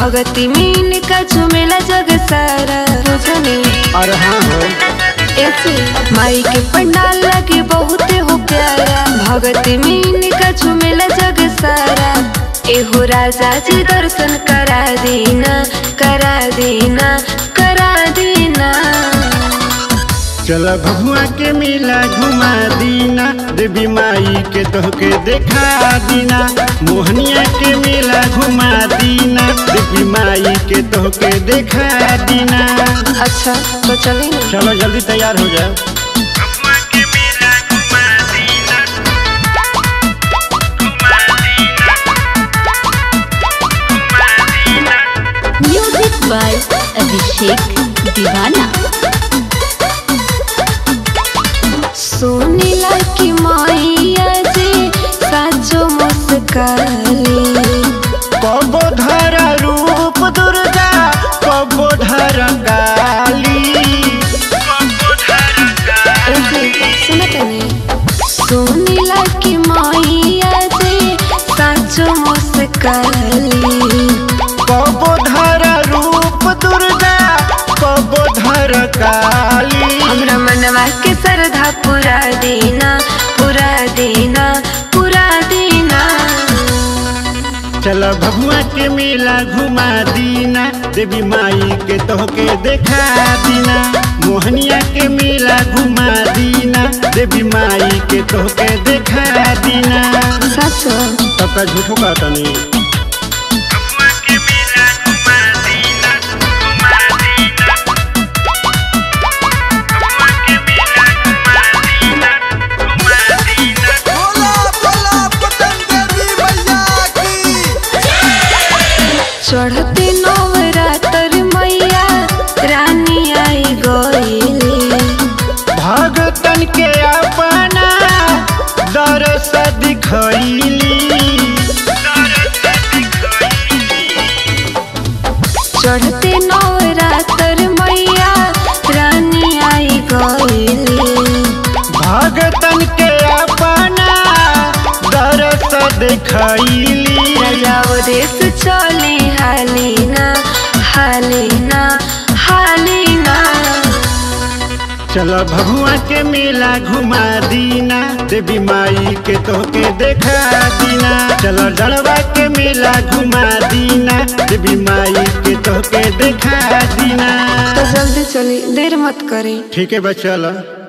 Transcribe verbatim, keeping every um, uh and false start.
भगती में का झुमेला जग सारा बुझने। और हाँ हो ऐसे माई के पंडाल लगे बहुत हो प्यारा, भगती में का झुमेला जग सारा। एहो राजा जी दर्शन करा देना, करा देना, करा देना। चल भगुआ के मेला घुमा दीना, देवी माई के तोहके देखा दीना। मोहनिया के मेला घुमा दीना, देवी माई के तोहके देखा दीना। अच्छा तो चले ना। चलो जल्दी तैयार हो जाओ। म्यूजिक बाय अभिषेक दीवाना। सोनीला की मैया जे साचो मुस्काली, कबो धरा रूप दुर्गा कबो धरा काली। सोनीला की मैया जे साचो मुस्काली, कबो धरा रूप दुर्गा कबो धरा काली। हमरा मनवा के श्रद्धा पूरा देना, पूरा देना, पूरा देना। चल भगुआ के मेला घुमा दीना, देवी माई के तोहके देखा दीना। मोहनिया के मेला घुमा दीना, देवी माई के तोहके देखा दीना। सच तब का झूठो कहता नहीं। चढ़ते नवरात्र मैया रानी आई गईली, भगतन के अपना दरस दिखैली। चढ़ते नवरात्र मैया रानी आई गईली, भगतन के अपना दरस दिखैली। राजाओ देश चली हालीना, हालीना, हालीना। चलो भगुआ के मेला घुमा दीना, देवी माई के तोहके देखा दीना। चलो डलवा के मेला घुमा दीना, देवी माई के तोहके देखा दीना। तो जल्दी चली, देर मत करी। ठीक है बस चलो।